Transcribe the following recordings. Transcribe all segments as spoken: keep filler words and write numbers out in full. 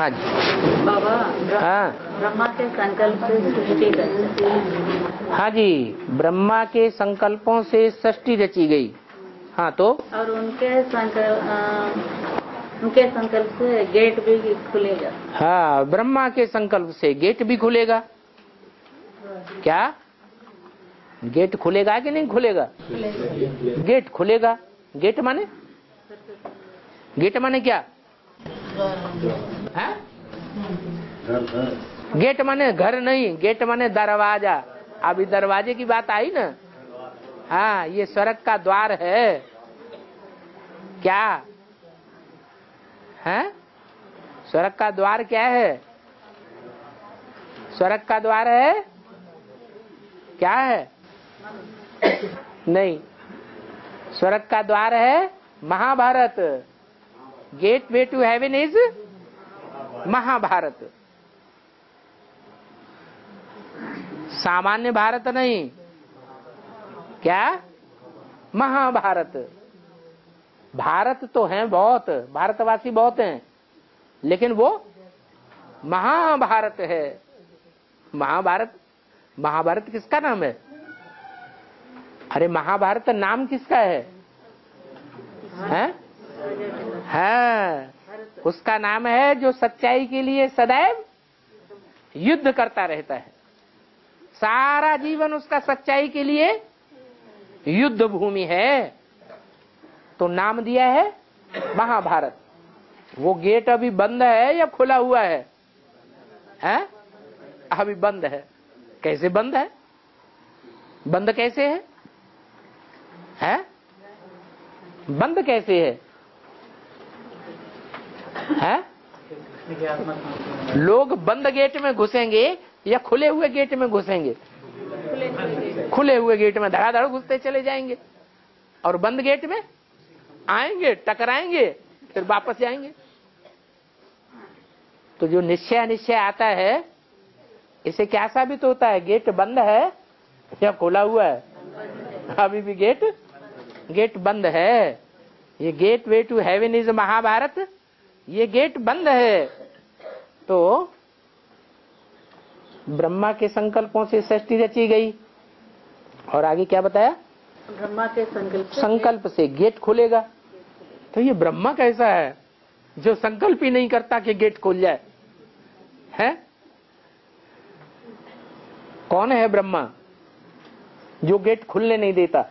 हाँ जी बाबा, हाँ ब्रह्मा के संकल्प से सृष्टि रची। हाँ जी, ब्रह्मा के संकल्पों से सृष्टि रची गई। हाँ तो और उनके संकल्प उनके संकल्प से गेट भी खुलेगा। हाँ, ब्रह्मा के संकल्प से गेट भी खुलेगा। क्या गेट खुलेगा कि नहीं खुलेगा? गेट खुलेगा। गेट माने गेट माने क्या है? गेट माने घर नहीं, गेट माने दरवाजा। अभी दरवाजे की बात आई ना। हाँ, ये स्वर्ग का द्वार है। क्या है? स्वर्ग का द्वार क्या है? स्वर्ग का द्वार है क्या है? नहीं, स्वर्ग का द्वार है Mahabharat. Gateway to heaven is Mahabharat. सामान्य भारत नहीं, क्या? महाभारत। भारत तो हैं बहुत, भारतवासी बहुत हैं, लेकिन वो महाभारत है। महाभारत महाभारत किसका नाम है? अरे महाभारत नाम किसका है? हैं? है, उसका नाम है जो सच्चाई के लिए सदैव युद्ध करता रहता है। सारा जीवन उसका सच्चाई के लिए युद्ध भूमि है, तो नाम दिया है महाभारत। वो गेट अभी बंद है या खुला हुआ है? हैं? अभी बंद है। कैसे बंद है? बंद कैसे है? हैं? बंद कैसे है? हैं? लोग बंद गेट में घुसेंगे या खुले हुए गेट में घुसेंगे? खुले हुए गेट में धड़ाधड़ घुसते चले जाएंगे, और बंद गेट में आएंगे, टकराएंगे, फिर वापस जाएंगे। तो जो निश्चय अनिश्चय आता है, इसे क्या साबित होता है? गेट बंद है या खुला हुआ है? अभी भी गेट गेट बंद है। ये gateway to heaven is Mahabharat, ये गेट बंद है। तो ब्रह्मा के संकल्पों से सृष्टि रची गई। और आगे क्या बताया? ब्रह्मा के संकल्प संकल्प से गेट खुलेगा। तो ये ब्रह्मा कैसा है जो संकल्प ही नहीं करता कि गेट खुल जाए? है? कौन है ब्रह्मा जो गेट खुलने नहीं देता?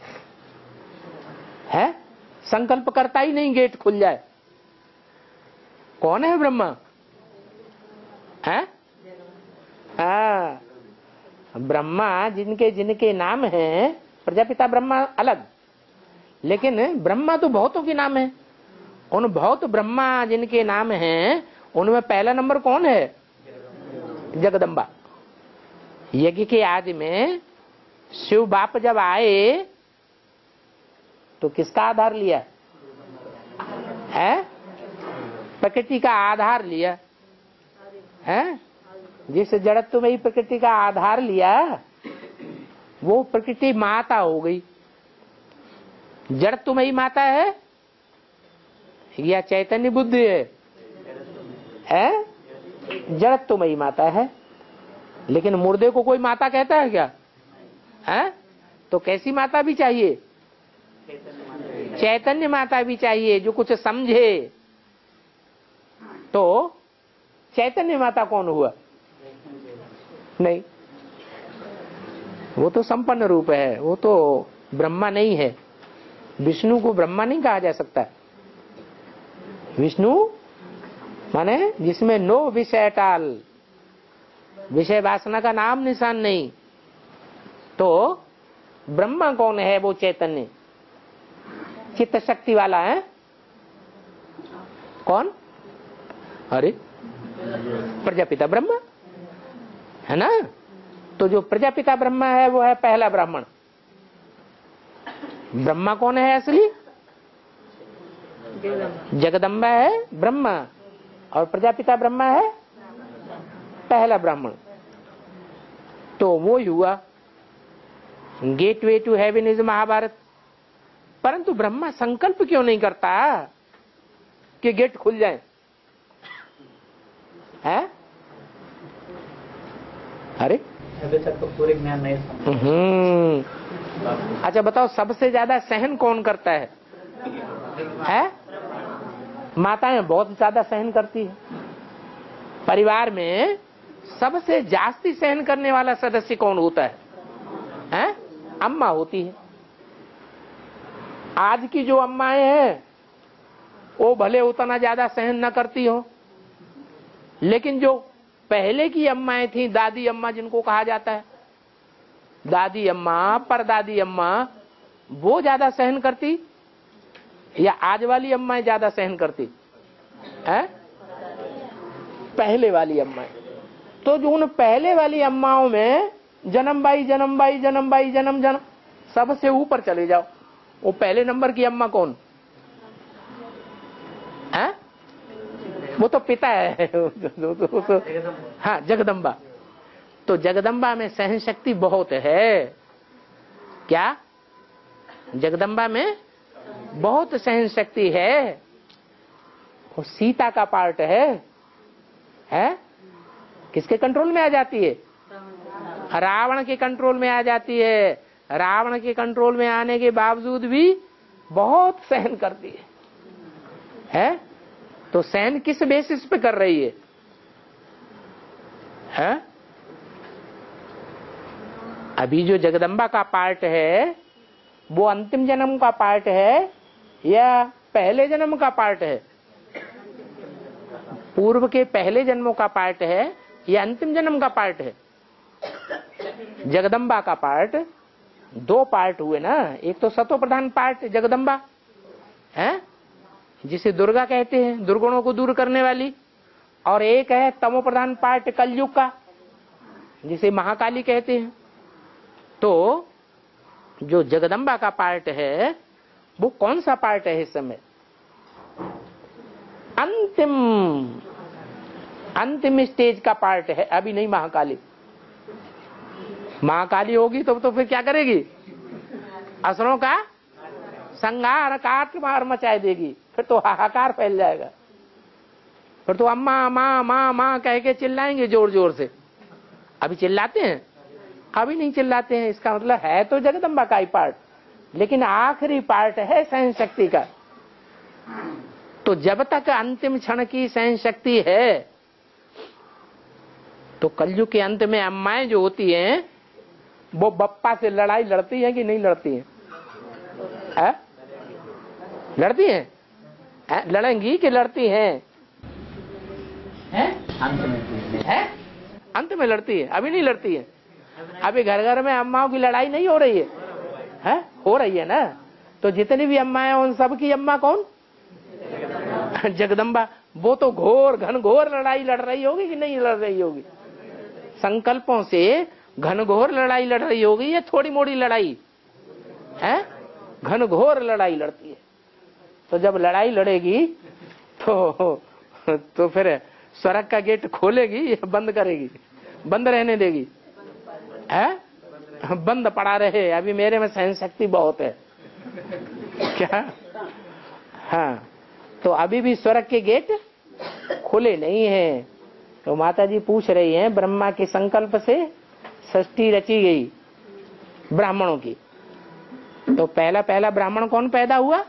है? संकल्प करता ही नहीं गेट खुल जाए। कौन है ब्रह्मा? है? हाँ, ब्रह्मा जिनके जिनके नाम हैं, प्रजापिता ब्रह्मा अलग, लेकिन ब्रह्मा तो बहुतों के नाम है। उन बहुत ब्रह्मा जिनके नाम हैं, उनमें पहला नंबर कौन है? जगदम्बा। यज्ञ के आदि में शिव बाप जब आए तो किसका आधार लिया है? प्रकृति का आधार लिया है। जिस जड़त्व में ही प्रकृति का आधार लिया, वो प्रकृति माता हो गई। जड़त्व में ही माता है या चैतन्य बुद्धि है? है? जड़त्व में ही माता है। लेकिन मुर्दे को कोई माता कहता है क्या? है? तो कैसी माता भी चाहिए? चैतन्य माता भी चाहिए, जो कुछ समझे। तो चैतन्य माता कौन हुआ? नहीं, वो तो संपन्न रूप है, वो तो ब्रह्मा नहीं है। विष्णु को ब्रह्मा नहीं कहा जा सकता। विष्णु माने जिसमें नो विषय टाल, विषय वासना का नाम निशान नहीं। तो ब्रह्मा कौन है? वो चैतन्य चित्त शक्ति वाला है। कौन? अरे प्रजापिता ब्रह्मा है ना। तो जो प्रजापिता ब्रह्मा है वो है पहला ब्राह्मण। ब्रह्मा कौन है असली? जगदम्बा है ब्रह्मा, और प्रजापिता ब्रह्मा है पहला ब्राह्मण। तो वो ही हुआ gateway to heaven is Mahabharat. परंतु ब्रह्मा संकल्प क्यों नहीं करता कि गेट खुल जाए? अरे अभी तक तो पूरे ज्ञान नहीं समझ। हम्म अच्छा बताओ, सबसे ज्यादा सहन कौन करता है? है माताएं बहुत ज्यादा सहन करती है। परिवार में सबसे जास्ती सहन करने वाला सदस्य कौन होता है? हैं? अम्मा होती है। आज की जो अम्माएं हैं वो भले उतना ज्यादा सहन न करती हो, लेकिन जो पहले की अम्माएं थी, दादी अम्मा जिनको कहा जाता है, दादी अम्मा, परदादी अम्मा, वो ज्यादा सहन करती या आज वाली अम्माएं ज्यादा सहन करती है? पहले वाली अम्माएं। तो जो उन पहले वाली अम्माओं में जन्म बाई जन्म बाई जन्म बाई जन्म जन्म सबसे ऊपर चले जाओ, वो पहले नंबर की अम्मा कौन है? वो तो पिता है तो, तो, तो, हाँ जगदम्बा। तो जगदम्बा में सहन शक्ति बहुत है। क्या जगदम्बा में बहुत सहन शक्ति है? वो सीता का पार्ट है, है? किसके कंट्रोल में आ जाती है? रावण के कंट्रोल में आ जाती है। रावण के कंट्रोल में आने के बावजूद भी बहुत सहन करती है, है? तो सहन किस बेसिस पे कर रही है? है? अभी जो जगदम्बा का पार्ट है वो अंतिम जन्म का पार्ट है या पहले जन्म का पार्ट है? पूर्व के पहले जन्मों का पार्ट है या अंतिम जन्म का पार्ट है? जगदम्बा का पार्ट दो पार्ट हुए ना। एक तो सतो प्रधान पार्ट जगदम्बा है, जिसे दुर्गा कहते हैं, दुर्गुणों को दूर करने वाली, और एक है तमो प्रधान पार्ट कलयुग का, जिसे महाकाली कहते हैं। तो जो जगदम्बा का पार्ट है वो कौन सा पार्ट है इस समय? अंतिम अंतिम स्टेज का पार्ट है, अभी नहीं महाकाली। महाकाली होगी तो तो फिर क्या करेगी? असुरों का संहार काट मार मचाए देगी, फिर तो हाहाकार फैल जाएगा। फिर तो अम्मा माँ माँ माँ कह के चिल्लाएंगे जोर जोर से। अभी चिल्लाते हैं? अभी नहीं चिल्लाते हैं। इसका मतलब है तो जगदम्बा का ही पार्ट, लेकिन आखिरी पार्ट है सहन शक्ति का। तो जब तक अंतिम क्षण की सहन शक्ति है, तो कलयुग के अंत में अम्माएं जो होती हैं वो बप्पा से लड़ाई लड़ती हैं कि नहीं लड़ती हैं? है? लड़ती हैं? है? लड़ेंगी कि लड़ती हैं? है? अंत में है? अंत में लड़ती है, अभी नहीं लड़ती है। अभी घर घर में अम्माओं की लड़ाई नहीं हो रही है, है? हो रही है ना। तो जितनी भी अम्माएं उन सब की अम्मा कौन? जगदम्बा। वो तो घोर घनघोर लड़ाई लड़ रही होगी कि नहीं लड़ रही होगी? संकल्पों से घनघोर लड़ाई लड़ रही होगी या थोड़ी मोड़ी लड़ाई है? घनघोर लड़ाई लड़ती है। तो जब लड़ाई लड़ेगी तो तो फिर स्वर्ग का गेट खोलेगी या बंद करेगी? बंद रहने देगी? है? बंद पड़ा रहे, अभी मेरे में सहन शक्ति बहुत है। क्या? हाँ, तो अभी भी स्वर्ग के गेट खुले नहीं है। तो माता जी पूछ रही हैं, ब्रह्मा के संकल्प से सृष्टि रची गई ब्राह्मणों की। तो पहला पहला ब्राह्मण कौन पैदा हुआ?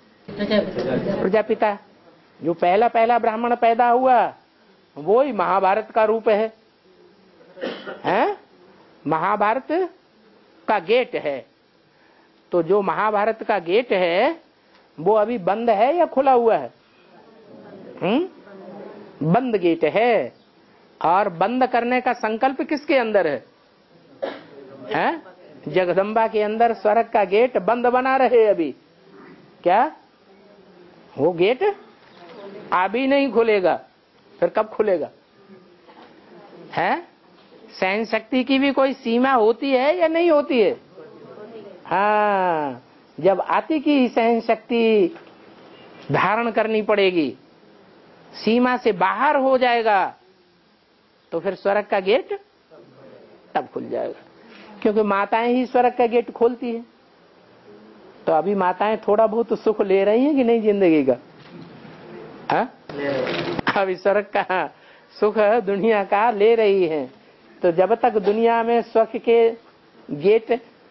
प्रजापिता। जो पहला पहला ब्राह्मण पैदा हुआ वो ही महाभारत का रूप है, हैं? महाभारत का गेट है। तो जो महाभारत का गेट है वो अभी बंद है या खुला हुआ है? हम्म? बंद गेट है। और बंद करने का संकल्प किसके अंदर है? हैं? जगदम्बा के अंदर स्वर्ग का गेट बंद बना रहे अभी। क्या? वो गेट अभी नहीं खुलेगा, फिर कब खुलेगा? है? सहन शक्ति की भी कोई सीमा होती है या नहीं होती है? हाँ, जब आती की सहन शक्ति धारण करनी पड़ेगी, सीमा से बाहर हो जाएगा, तो फिर स्वर्ग का गेट तब खुल जाएगा। क्योंकि माताएं ही स्वर्ग का गेट खोलती है। तो अभी माताएं थोड़ा बहुत तो सुख ले रही हैं कि नहीं जिंदगी का? हाँ? अभी स्वर्ग का सुख दुनिया का ले रही हैं। तो जब तक दुनिया में सुख के गेट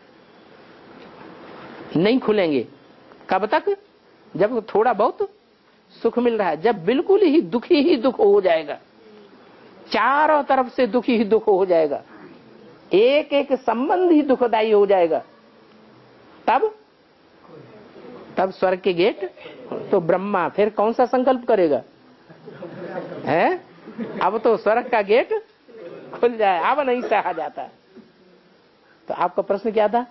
नहीं खुलेंगे, कब तक? जब थोड़ा बहुत सुख मिल रहा है। जब बिल्कुल ही दुखी ही दुख हो जाएगा, चारों तरफ से दुखी ही दुख हो जाएगा, एक एक संबंध ही दुखदायी हो जाएगा, तब तब स्वर्ग के गेट। तो ब्रह्मा फिर कौन सा संकल्प करेगा? है अब तो स्वर्ग का गेट खुल जाए, अब नहीं सहा जाता। तो आपका प्रश्न क्या था?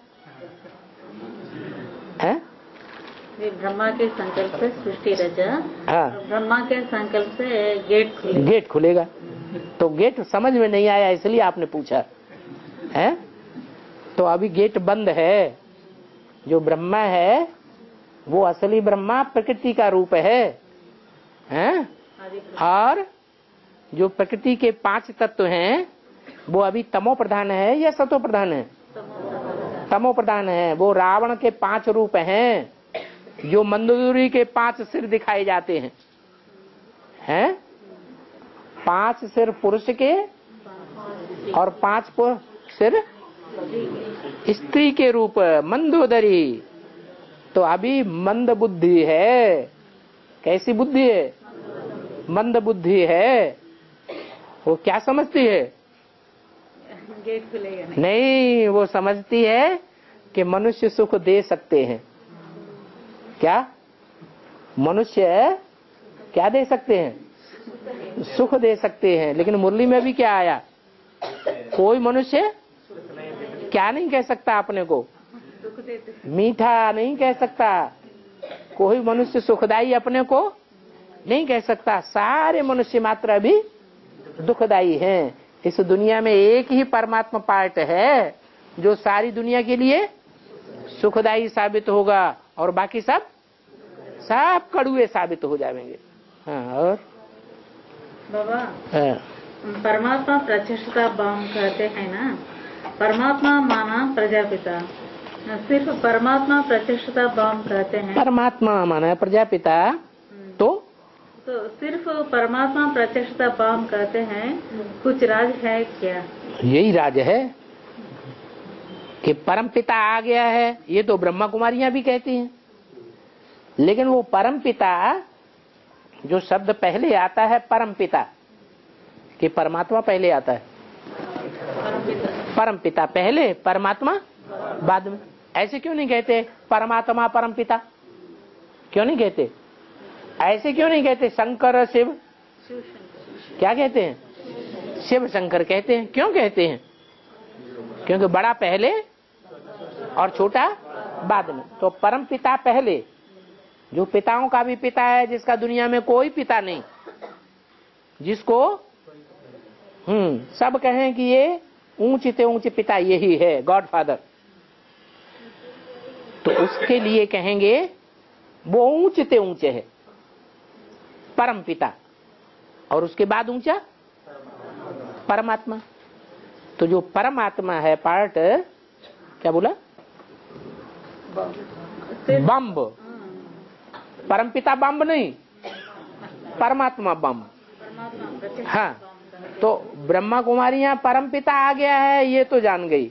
है ब्रह्मा के संकल्प से सृष्टि रचा, हाँ, ब्रह्मा के संकल्प से गेट खुले। गेट खुलेगा। तो गेट समझ में नहीं आया इसलिए आपने पूछा है। तो अभी गेट बंद है। जो ब्रह्मा है वो असली ब्रह्मा प्रकृति का रूप है, हैं? और जो प्रकृति के पांच तत्व हैं वो अभी तमो प्रधान है या सतो प्रधान है? तमो प्रधान है। वो रावण के पांच रूप हैं, जो मंदोदरी के पांच सिर दिखाए जाते हैं, हैं? पांच सिर पुरुष के और पांच सिर स्त्री के रूप मंदोदरी। तो अभी मंद बुद्धि है। कैसी बुद्धि है? मंद बुद्धि है। वो क्या समझती है? गेट खुलेगा नहीं। नहीं, वो समझती है कि मनुष्य सुख दे सकते हैं। क्या मनुष्य क्या दे सकते हैं? सुख दे सकते हैं। लेकिन मुरली में भी क्या आया? कोई मनुष्य क्या नहीं कह सकता अपने को? मीठा नहीं कह सकता। कोई मनुष्य सुखदाई अपने को नहीं कह सकता। सारे मनुष्य मात्र अभी दुखदाई हैं। इस दुनिया में एक ही परमात्मा पार्ट है जो सारी दुनिया के लिए सुखदाई साबित होगा, और बाकी सब सब कड़ुए साबित हो जाएंगे। हाँ, और बाबा हाँ, परमात्मा प्रत्यक्षता भाव कहते हैं ना, परमात्मा माना प्रजापिता, सिर्फ परमात्मा प्रत्यक्षता भाव कहते हैं। परमात्मा माना है प्रजापिता, तो तो सिर्फ परमात्मा प्रत्यक्षता भाव कहते हैं, कुछ राज है क्या? यही राज है कि परम पिता आ गया है। ये तो ब्रह्मा कुमारियां भी कहती हैं। लेकिन वो परम पिता जो शब्द पहले आता है, परम पिता कि परमात्मा पहले आता है? परम पिता पहले, परमात्मा बाद में। ऐसे क्यों नहीं कहते परमात्मा परम पिता? क्यों नहीं कहते? ऐसे क्यों नहीं कहते शंकर शिव? क्या कहते हैं? शिव शंकर कहते हैं। क्यों कहते हैं? क्योंकि बड़ा पहले और छोटा बाद में। तो परम पिता पहले, जो पिताओं का भी पिता है, जिसका दुनिया में कोई पिता नहीं, जिसको हम्म सब कहें कि ये ऊंचे से ऊंचे पिता यही है, गॉड फादर, तो उसके लिए कहेंगे वो ऊंचे से ऊंचे है परम पिता, और उसके बाद ऊंचा परमात्मा। तो जो परमात्मा है पार्ट, क्या बोला? बम्ब। परमपिता बम्ब नहीं, परमात्मा बम्ब। हाँ, तो ब्रह्मा कुमारियां परम पिता आ गया है ये तो जान गई,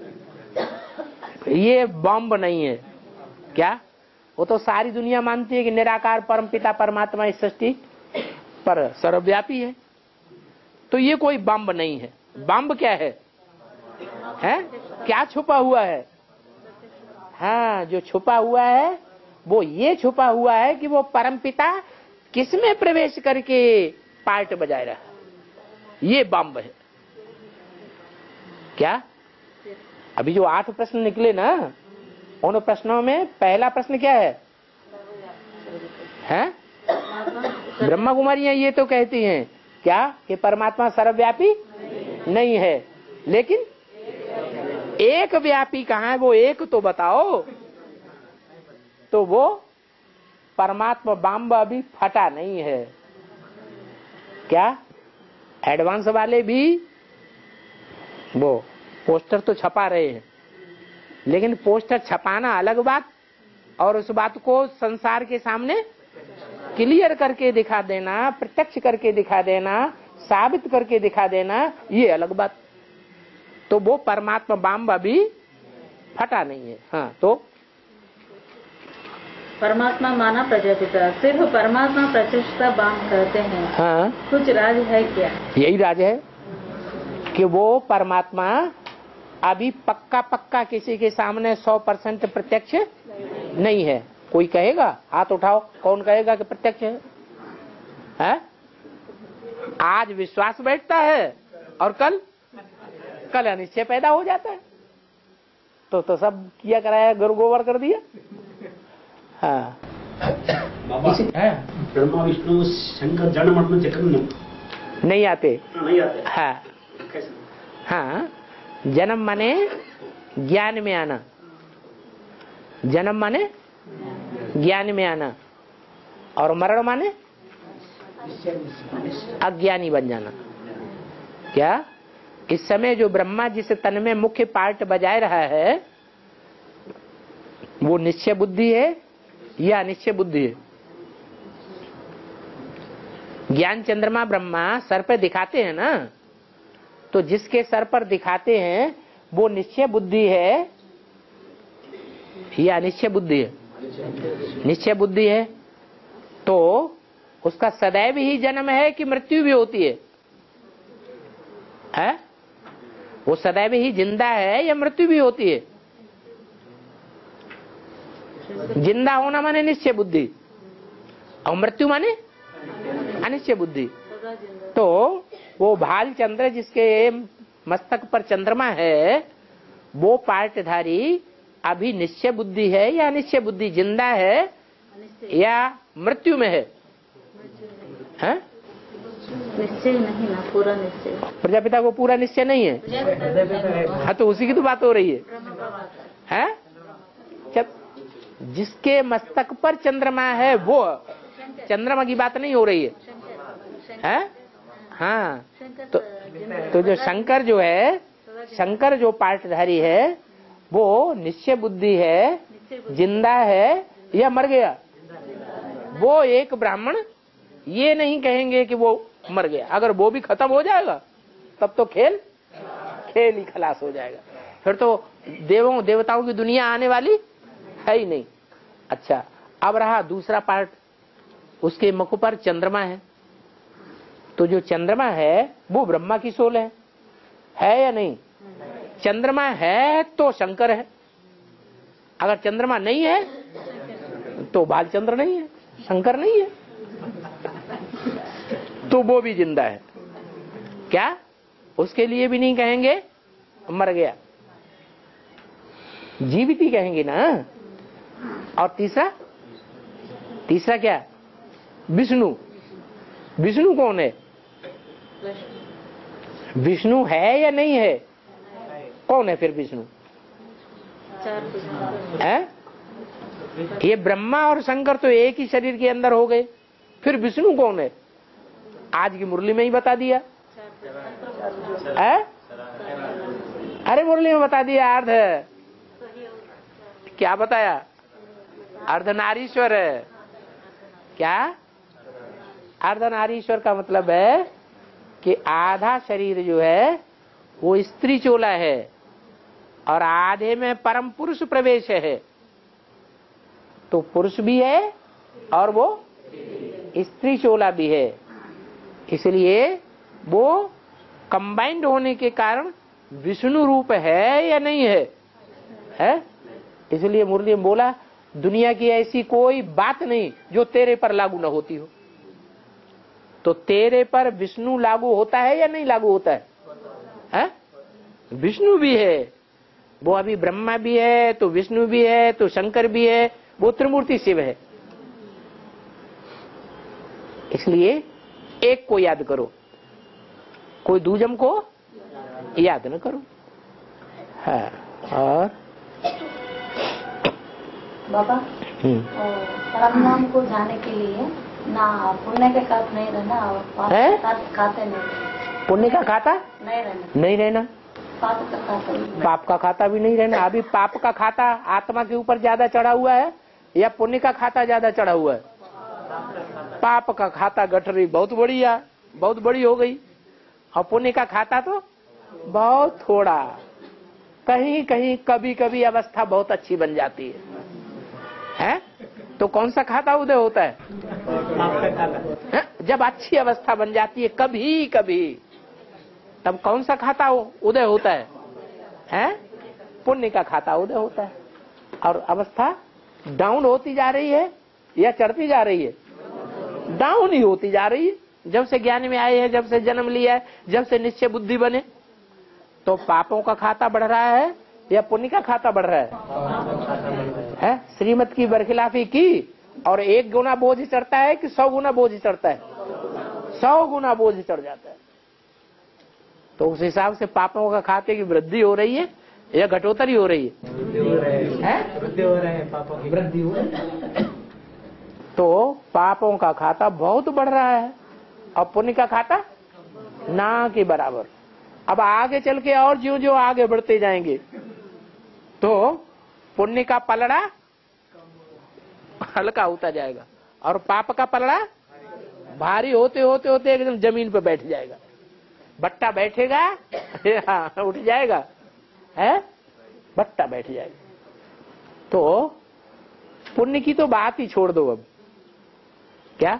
ये बम्ब नहीं है। क्या? वो तो सारी दुनिया मानती है कि निराकार परम पिता परमात्मा इस सृष्टि पर सर्वव्यापी है। तो ये कोई बम्ब नहीं है। बम्ब क्या है? हैं? क्या छुपा हुआ है? हाँ, जो छुपा हुआ है वो ये छुपा हुआ है कि वो परमपिता किसमें प्रवेश करके पार्ट बजाए रहा, ये बम्ब है। क्या? अभी जो आठ प्रश्न निकले ना, उन प्रश्नों में पहला प्रश्न क्या है? हैं? ब्रह्मा कुमारियां ये तो कहती हैं क्या कि परमात्मा सर्वव्यापी नहीं है, लेकिन एक व्यापी कहाँ है? वो एक तो बताओ। तो वो परमात्मा बम्ब अभी फटा नहीं है। क्या? एडवांस वाले भी वो पोस्टर तो छपा रहे हैं, लेकिन पोस्टर छपाना अलग बात, और उस बात को संसार के सामने क्लियर करके दिखा देना, प्रत्यक्ष करके दिखा देना, साबित करके दिखा देना, ये अलग बात। तो वो परमात्मा बाम अभी फटा नहीं है। हाँ, तो परमात्मा माना प्रजापिता, सिर्फ परमात्मा प्रत्यक्षता बाम कहते हैं। हाँ, कुछ राज है क्या? यही राज है कि वो परमात्मा अभी पक्का पक्का किसी के सामने सौ परसेंट प्रत्यक्ष नहीं है। कोई कहेगा, हाथ उठाओ, कौन कहेगा कि प्रत्यक्ष है? है? आज विश्वास बैठता है और कल कल अनिश्चय पैदा हो जाता है। तो तो सब किया कराया, गुरु गोबर कर दिया। हाँ, बाबा ब्रह्मा विष्णु शंकर जड़ मठ में चक्र में नहीं आते। नहीं आते। हाँ कैसे? हाँ, जन्म माने ज्ञान में आना, जन्म माने ज्ञान में आना, और मरण माने अज्ञानी बन जाना। क्या इस समय जो ब्रह्मा जिस तन में मुख्य पार्ट बजाय रहा है वो निश्चय बुद्धि है या अनिश्चय बुद्धि है? ज्ञान चंद्रमा ब्रह्मा सर पे दिखाते हैं ना, तो जिसके सर पर दिखाते हैं वो निश्चय बुद्धि है या अनिश्चय बुद्धि है? निश्चय बुद्धि है। तो उसका सदैव ही जन्म है कि मृत्यु भी होती है? है? वो सदैव ही जिंदा है या मृत्यु भी होती है? जिंदा होना माने निश्चय बुद्धि और मृत्यु माने अनिश्चय बुद्धि। तो वो भाल चंद्र जिसके मस्तक पर चंद्रमा है वो पार्टधारी अभी निश्चय बुद्धि है या अनिश्चय बुद्धि? जिंदा है या मृत्यु में है? हैं? निश्चय नहीं ना, पूरा निश्चय। प्रजापिता को पूरा निश्चय नहीं है। हाँ, तो उसी की तो बात हो रही है। हैं? जब जिसके मस्तक पर चंद्रमा है वो चंद्रमा की बात नहीं हो रही है। हैं? हाँ, तो, तो जो शंकर जो है, शंकर जो पार्टधारी है वो निश्चय बुद्धि है, जिंदा है या मर गया? वो एक ब्राह्मण ये नहीं कहेंगे कि वो मर गया। अगर वो भी खत्म हो जाएगा तब तो खेल खेल ही खलास हो जाएगा। फिर तो देवों देवताओं की दुनिया आने वाली है ही नहीं। अच्छा, अब रहा दूसरा पार्ट, उसके मुख पर चंद्रमा है। तो जो चंद्रमा है वो ब्रह्मा की सोल है, है या नहीं? चंद्रमा है तो शंकर है, अगर चंद्रमा नहीं है तो बालचंद्र नहीं है, शंकर नहीं है। तो वो भी जिंदा है। क्या उसके लिए भी नहीं कहेंगे मर गया, जीवित ही कहेंगे ना। और तीसरा तीसरा क्या? विष्णु। विष्णु कौन है? विष्णु है या नहीं है? कौन है फिर विष्णु? है? ये ब्रह्मा और शंकर तो एक ही शरीर के अंदर हो गए, फिर विष्णु कौन है? आज की मुरली में ही बता दिया है? अरे मुरली में बता दिया। अर्ध क्या बताया? अर्धनारीश्वर है। क्या? अर्धनारीश्वर का मतलब है कि आधा शरीर जो है वो स्त्री चोला है और आधे में परम पुरुष प्रवेश है। तो पुरुष भी है और वो स्त्री चोला भी है, इसलिए वो कंबाइंड होने के कारण विष्णु रूप है या नहीं है? है? इसलिए मुरली में बोला दुनिया की ऐसी कोई बात नहीं जो तेरे पर लागू न होती हो। तो तेरे पर विष्णु लागू होता है या नहीं लागू होता है? है? विष्णु भी है, वो अभी ब्रह्मा भी है तो विष्णु भी है तो शंकर भी है, वो त्रिमूर्ति शिव है। इसलिए एक को याद करो, कोई दूजम को याद न करो। हाँ, और बाबा परम नाम को जाने के लिए ना पुण्य के खाते नहीं रहना और पाप है? का खाते नहीं रहना। पुण्य का खाता नहीं रहना, नहीं रहना, पाप का खाता नहीं। पाप का खाता भी नहीं रहना। अभी पाप का खाता आत्मा के ऊपर ज्यादा चढ़ा हुआ है या पुण्य का खाता ज्यादा चढ़ा हुआ है? पाप का खाता गठरी बहुत बड़ी है, बहुत बड़ी हो गई, और पुण्य का खाता तो बहुत थोड़ा, कहीं कहीं कभी कभी अवस्था बहुत अच्छी बन जाती है, हैं? तो कौन सा खाता उदय होता है? है? जब अच्छी अवस्था बन जाती है कभी कभी, तब कौन सा खाता उदय होता है? हैं? पुण्य का खाता उदय होता है। और अवस्था डाउन होती जा रही है या चढ़ती जा रही है? डाउन ही होती जा रही है। जब से ज्ञान में आए हैं, जब से जन्म लिया है, जब से निश्चय बुद्धि बने, तो पापों का खाता बढ़ रहा है या पुण्य का खाता बढ़ रहा है? है? श्रीमत की बरखिलाफी की और एक गुना बोझ चढ़ता है कि सौ गुना बोझ चढ़ता है? सौ गुना बोझ चढ़ जाता है। तो उस हिसाब से पापों का खाते की वृद्धि हो रही है या घटोतरी हो रही है? वृद्धि हो रहे हैं, वृद्धि हो रहे हैं, पापों की वृद्धि हो रही है। तो पापों का खाता बहुत बढ़ रहा है और पुण्य का खाता ना के बराबर। अब आगे चल के और ज्यों ज्यों आगे बढ़ते जाएंगे तो पुण्य का पलड़ा हल्का होता जाएगा और पाप का पलड़ा भारी होते होते होते एकदम जमीन पे बैठ जाएगा। बट्टा बैठेगा हाँ, उठ जाएगा, है? बट्टा बैठ जाएगा। तो पुण्य की तो बात ही छोड़ दो। अब क्या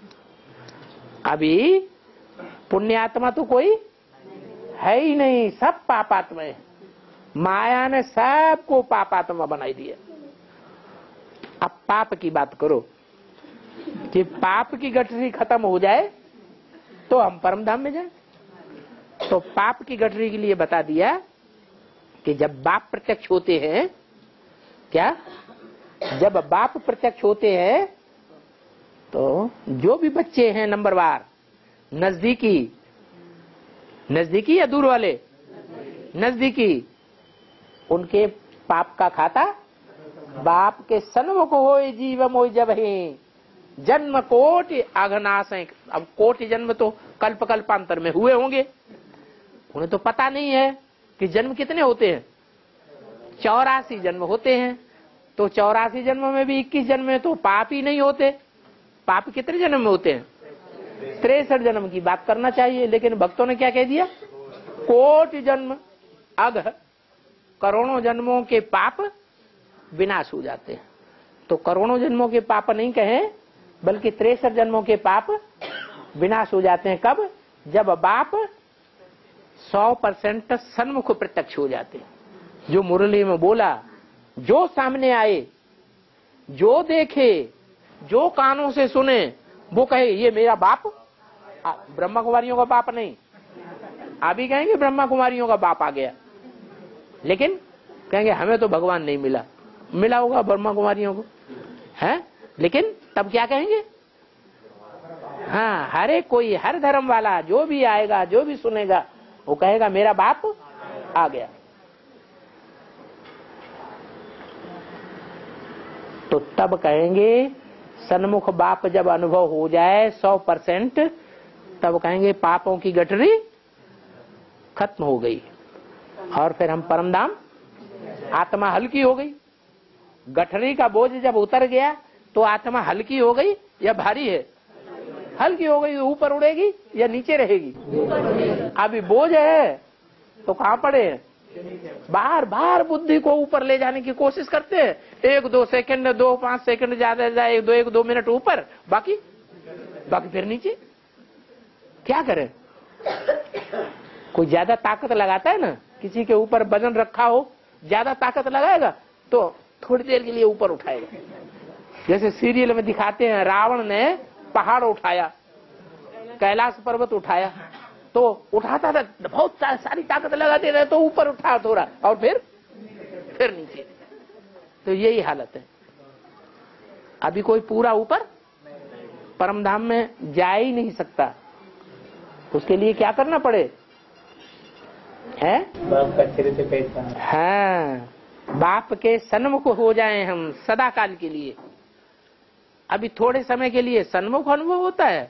अभी पुण्यात्मा तो कोई है ही नहीं, सब पापात्मा है। माया ने सबको पापात्मा बनाई दिया। अब पाप की बात करो कि पाप की गठरी खत्म हो जाए तो हम परम धाम में जाए। तो पाप की गठरी के लिए बता दिया कि जब बाप प्रत्यक्ष होते हैं, क्या जब बाप प्रत्यक्ष होते हैं तो जो भी बच्चे हैं नंबरवार, नजदीकी नजदीकी या दूर वाले? नजदीकी, उनके पाप का खाता बाप के सन्मुख होए जीव मोय जब ही जन्म कोटि अघनाश। अब कोटि जन्म तो कल्प कल्पांतर में हुए होंगे, उन्हें तो पता नहीं है कि जन्म कितने होते हैं। चौरासी जन्म होते हैं। तो चौरासी जन्म में भी इक्कीस जन्म में तो पाप ही नहीं होते। पाप कितने जन्म में होते हैं? तिरसठ जन्म की बात करना चाहिए, लेकिन भक्तों ने क्या कह दिया? कोटि जन्म अघ, करोड़ों जन्मों के पाप विनाश हो जाते हैं। तो करोड़ों जन्मों के पाप नहीं कहे, बल्कि तिरसठ जन्मों के पाप विनाश हो जाते हैं। कब? जब बाप सौ परसेंट सन्मुख प्रत्यक्ष हो जाते हैं। जो मुरली में बोला, जो सामने आए, जो देखे, जो कानों से सुने, वो कहे ये मेरा बाप। ब्रह्मा कुमारियों का बाप नहीं, अभी कहेंगे ब्रह्मा कुमारियों का बाप आ गया, लेकिन कहेंगे हमें तो भगवान नहीं मिला। मिला होगा ब्रह्मा कुमारियों को, है? लेकिन तब क्या कहेंगे? हाँ, हर एक कोई, हर धर्म वाला जो भी आएगा, जो भी सुनेगा, वो कहेगा मेरा बाप आ गया। तो तब कहेंगे सन्मुख बाप जब अनुभव हो जाए सौ परसेंट, तब कहेंगे पापों की गठरी खत्म हो गई और फिर हम परमधाम, आत्मा हल्की हो गई। गठरी का बोझ जब उतर गया तो आत्मा हल्की हो गई या भारी है? हल्की हो गई। ऊपर उड़ेगी या नीचे रहेगी? अभी बोझ है तो कहाँ पड़े हैं? बार बार बुद्धि को ऊपर ले जाने की कोशिश करते हैं। एक दो सेकंड, दो पांच सेकंड ज्यादा जाए, दो एक दो मिनट ऊपर, बाकी बाकी फिर नीचे। क्या करें? कोई ज्यादा ताकत लगाता है ना, किसी के ऊपर वजन रखा हो, ज्यादा ताकत लगाएगा तो थोड़ी देर के लिए ऊपर उठाएगा। जैसे सीरियल में दिखाते हैं, रावण ने पहाड़ उठाया, कैलाश पर्वत उठाया, तो उठाता था, बहुत सारी ताकत लगाते रहे तो ऊपर उठा थोड़ा और फिर फिर नीचे। तो यही हालत है। अभी कोई पूरा ऊपर परमधाम में जा ही नहीं सकता। उसके लिए क्या करना पड़े? है बाप का चरित्र पहचान। हाँ, बाप के सन्मुख हो जाए हम सदा काल के लिए। अभी थोड़े समय के लिए सन्मुख अनुभव होता है।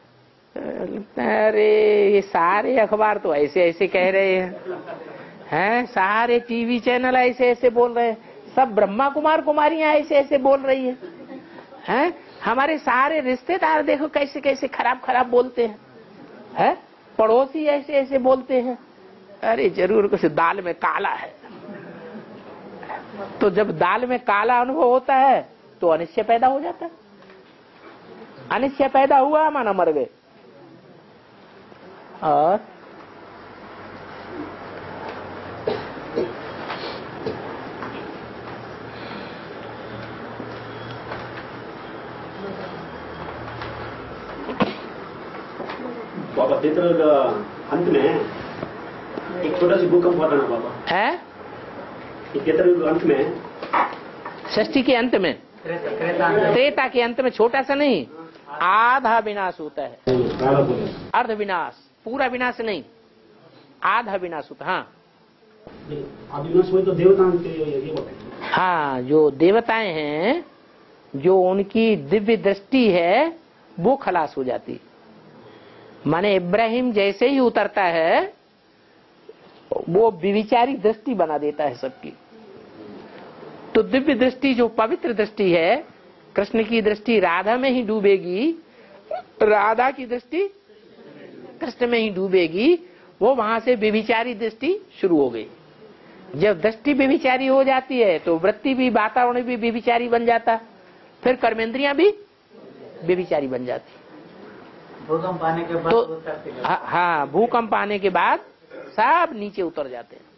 अरे ये सारे अखबार तो ऐसे ऐसे कह रहे हैं, हैं? सारे टीवी चैनल ऐसे ऐसे बोल रहे हैं, सब ब्रह्मा कुमार कुमारियां ऐसे ऐसे बोल रही है, हैं? हमारे सारे रिश्तेदार देखो कैसे कैसे खराब खराब बोलते हैं, हैं? पड़ोसी ऐसे ऐसे बोलते हैं, अरे जरूर कुछ दाल में काला है। तो जब दाल में काला अनुभव होता है तो अनिश्चय पैदा हो जाता है। अनिश्चय पैदा हुआ माना मर गए। और बाबा तेतर अंत में एक छोटा सी भूकंप हुआ था ना बाबा, है तेतर अंत में, षष्ठी के अंत में, त्रेता के अंत में छोटा सा नहीं, आधा विनाश होता है। अर्ध विनाश, पूरा विनाश नहीं, आधा विनाश होता। हाँ अविनाश हुए तो देवता के ये बताए। हाँ, जो देवताएं हैं, जो उनकी दिव्य दृष्टि है वो खलास हो जाती। माने इब्राहिम जैसे ही उतरता है वो विविचारी दृष्टि बना देता है सबकी। तो दिव्य दृष्टि जो पवित्र दृष्टि है, कृष्ण की दृष्टि राधा में ही डूबेगी, राधा की दृष्टि कृष्ण में ही डूबेगी, वो वहां से व्यभिचारी दृष्टि शुरू हो गई। जब दृष्टि व्यभिचारी हो जाती है तो वृत्ति भी, वातावरण भी व्यभिचारी बन जाता, फिर कर्मेंद्रियां भी व्यभिचारी बन जाती। भूकंप आने के बाद तो हाँ, हाँ, भूकंप आने के बाद सब नीचे उतर जाते हैं।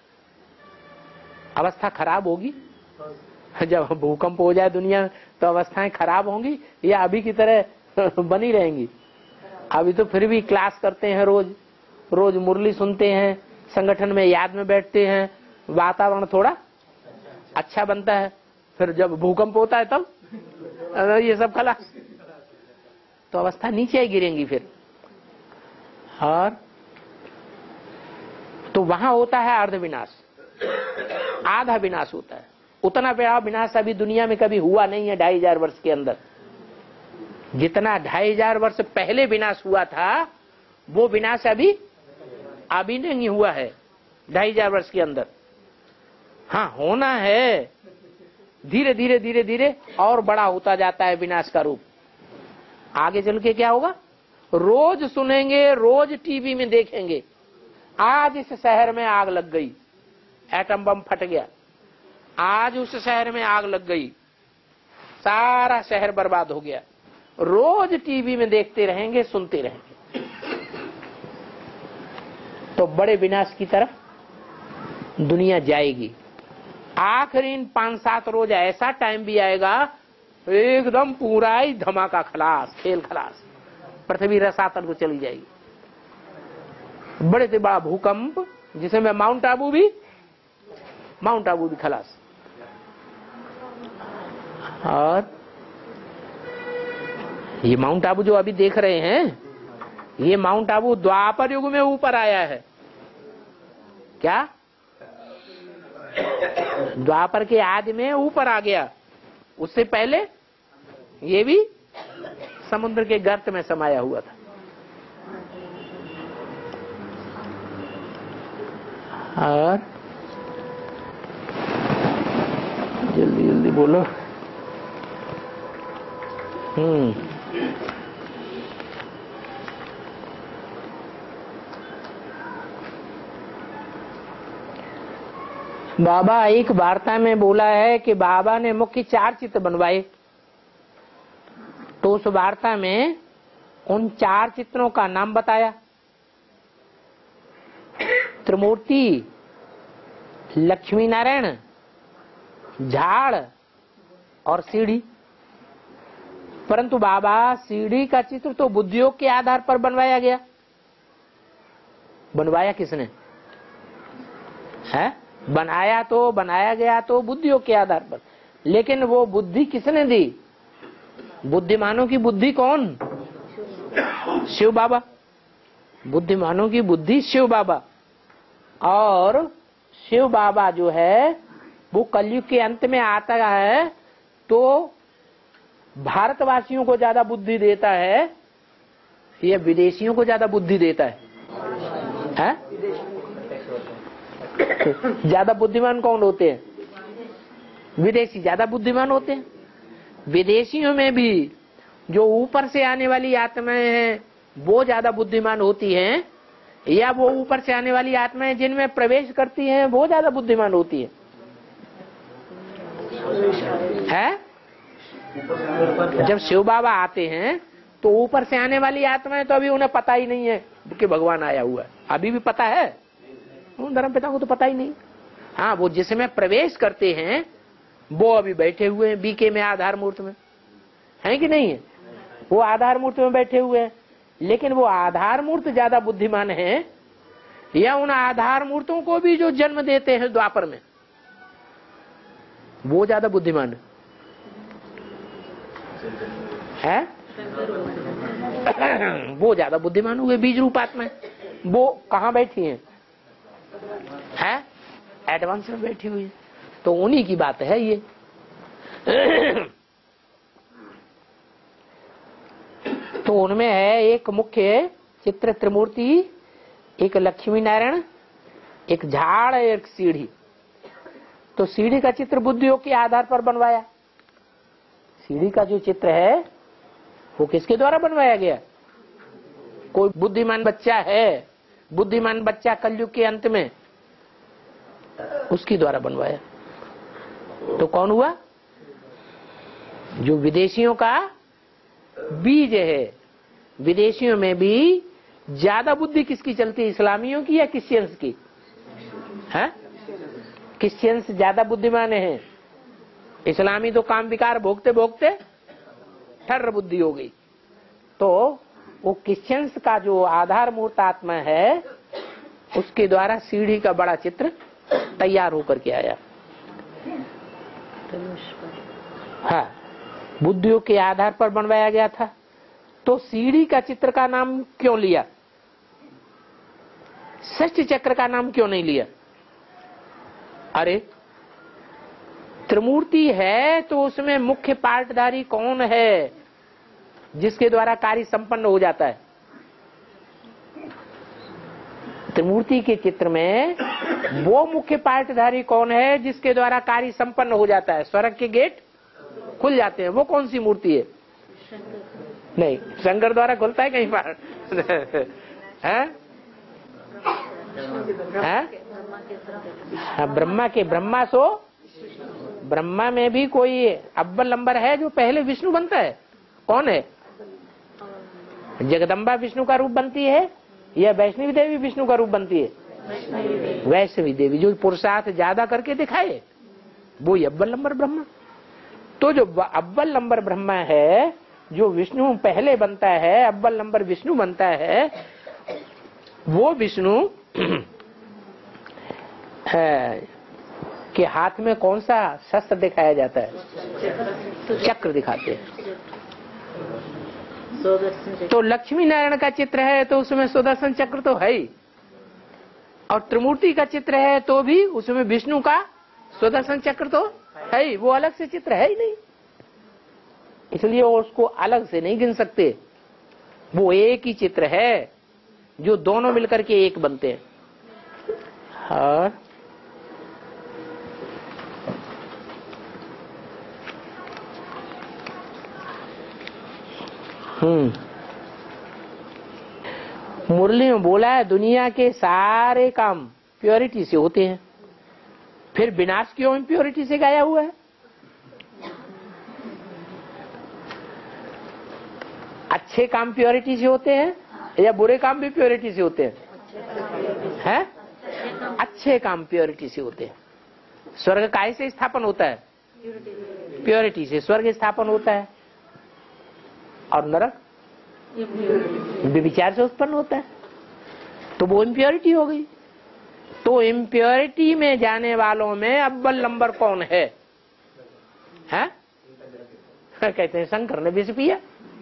अवस्था खराब होगी जब भूकंप हो जाए दुनिया, तो अवस्थाएं खराब होंगी या अभी की तरह बनी रहेंगी? अभी तो फिर भी क्लास करते हैं, रोज रोज मुरली सुनते हैं, संगठन में याद में बैठते हैं, वातावरण थोड़ा अच्छा बनता है। फिर जब भूकंप होता है तब ये सब खलास, तो अवस्था नीचे ही गिरेंगी फिर। और तो वहां होता है अर्ध विनाश, आधा विनाश होता है। उतना बड़ा विनाश अभी दुनिया में कभी हुआ नहीं है ढाई हजार वर्ष के अंदर। जितना ढाई हजार वर्ष पहले विनाश हुआ था वो विनाश अभी अभी नहीं हुआ है ढाई हजार वर्ष के अंदर। हाँ, होना है, धीरे धीरे धीरे धीरे और बड़ा होता जाता है विनाश का रूप। आगे चल के क्या होगा, रोज सुनेंगे, रोज टीवी में देखेंगे, आज इस शहर में आग लग गई, एटम बम फट गया, आज उस शहर में आग लग गई, सारा शहर बर्बाद हो गया। रोज टीवी में देखते रहेंगे, सुनते रहेंगे, तो बड़े विनाश की तरफ दुनिया जाएगी। आखिरी इन पांच सात रोज ऐसा टाइम भी आएगा एकदम पूरा ही धमाका खलास, खेल खलास, पृथ्वी रसातल को चली जाएगी। बड़े से बड़ा भूकंप जिसमें माउंट आबू भी माउंट आबू भी खलास। और ये माउंट आबू जो अभी देख रहे हैं, ये माउंट आबू द्वापर युग में ऊपर आया है। क्या द्वापर के आदि में ऊपर आ गया, उससे पहले ये भी समुद्र के गर्त में समाया हुआ था। और जल्दी जल्दी बोलो। हम्म बाबा एक वार्ता में बोला है कि बाबा ने मुख्य चार चित्र बनवाए, तो उस वार्ता में उन चार चित्रों का नाम बताया, त्रिमूर्ति, लक्ष्मी नारायण, झाड़ और सीढ़ी। परंतु बाबा सीढ़ी का चित्र तो बुद्धियोग के आधार पर बनवाया गया। बनवाया किसने है? बनाया तो बनाया गया तो बुद्धियोग के आधार पर, लेकिन वो बुद्धि किसने दी? बुद्धिमानों की बुद्धि कौन? शिव बाबा। बुद्धिमानों की बुद्धि शिव बाबा। और शिव बाबा जो है वो कलयुग के अंत में आता है तो भारतवासियों को ज्यादा बुद्धि देता है या विदेशियों को ज्यादा बुद्धि देता है? है? ज्यादा बुद्धिमान कौन होते हैं? विदेशी ज्यादा बुद्धिमान होते हैं। विदेशियों में भी जो ऊपर से आने वाली आत्माएं हैं वो ज्यादा बुद्धिमान होती हैं या वो ऊपर से आने वाली आत्माएं जिनमें प्रवेश करती हैं वो ज्यादा बुद्धिमान होती है? है? जब शिव बाबा आते हैं तो ऊपर से आने वाली आत्माएं तो अभी उन्हें पता ही नहीं है कि भगवान आया हुआ है। अभी भी पता है उन धर्म पिता को? तो पता ही नहीं। हाँ, वो जिसमें प्रवेश करते हैं वो अभी बैठे हुए हैं बीके में, आधार मूर्त में, है कि नहीं है? वो आधार मूर्त में बैठे हुए हैं। लेकिन वो आधार मूर्त ज्यादा बुद्धिमान है या उन आधार मूर्तों को भी जो जन्म देते हैं द्वापर में वो ज्यादा बुद्धिमान है? है? वो ज्यादा बुद्धिमान हुए बीज रूप आत्मा। वो कहाँ बैठी हैं? है? एडवांस में बैठी हुई है। तो उन्हीं की बात है ये। तो उनमें है एक मुख्य चित्र त्रिमूर्ति, एक लक्ष्मी नारायण, एक झाड़, एक सीढ़ी। तो सीढ़ी का चित्र बुद्धियों के आधार पर बनवाया। सीढ़ी का जो चित्र है वो किसके द्वारा बनवाया गया? कोई बुद्धिमान बच्चा है, बुद्धिमान बच्चा कलयुग के अंत में, उसकी द्वारा बनवाया। तो कौन हुआ? जो विदेशियों का बीज है। विदेशियों में भी ज्यादा बुद्धि किसकी चलती है? इस्लामियों की या क्रिश्चियंस की? है? क्रिश्चियंस ज्यादा बुद्धिमान है। इस्लामी तो काम विकार भोगते भोगते ठर्र बुद्धि हो गई। तो वो क्रिश्चियंस का जो आधार मूर्त आत्मा है उसके द्वारा सीढ़ी का बड़ा चित्र तैयार होकर के आया। हाँ, बुद्धियों के आधार पर बनवाया गया था। तो सीढ़ी का चित्र का नाम क्यों लिया? षष्ठ चक्र का नाम क्यों नहीं लिया? अरे त्रिमूर्ति है तो उसमें मुख्य पार्टधारी कौन है जिसके द्वारा कार्य संपन्न हो जाता है? त्रिमूर्ति के चित्र में वो मुख्य पार्टधारी कौन है जिसके द्वारा कार्य संपन्न हो जाता है? स्वर्ग के गेट खुल जाते हैं। वो कौन सी मूर्ति है? नहीं, शंकर द्वारा खुलता है कहीं पर? है? है? ब्रह्मा के ब्रह्मा सो ब्रह्मा में भी कोई अव्वल नंबर है जो पहले विष्णु बनता है? कौन है? जगदम्बा विष्णु का रूप बनती है या वैष्णवी देवी विष्णु का रूप बनती है? वैष्णवी देवी, जो पुरुषार्थ ज्यादा करके दिखाए वो अव्वल नंबर ब्रह्मा। तो जो अव्वल नंबर ब्रह्मा है, जो विष्णु पहले बनता है, अव्वल नंबर विष्णु बनता है, वो विष्णु के हाथ में कौन सा शस्त्र दिखाया जाता है? चक्र दिखाते हैं। तो लक्ष्मी नारायण का चित्र है तो उसमें सुदर्शन चक्र तो है ही, और त्रिमूर्ति का चित्र है तो भी उसमें विष्णु का सुदर्शन चक्र तो है ही। वो अलग से चित्र है ही नहीं, इसलिए उसको अलग से नहीं गिन सकते। वो एक ही चित्र है जो दोनों मिलकर के एक बनते हैं। हाँ, हम्म मुरली में बोला है दुनिया के सारे काम प्योरिटी से होते हैं, फिर विनाश क्यों इम्प्योरिटी से गाया हुआ है? अच्छे काम प्योरिटी से होते हैं या बुरे काम भी प्योरिटी से होते हैं? हैं? अच्छे काम प्योरिटी से होते हैं। स्वर्ग काय से स्थापन होता है? प्योरिटी से स्वर्ग स्थापन होता है, और नरक विचार से उत्पन्न होता है। तो वो इम्प्योरिटी हो गई। तो इम्प्योरिटी में जाने वालों में अव्वल नंबर कौन है? हैं? कहते हैं शंकर ने विष पिया।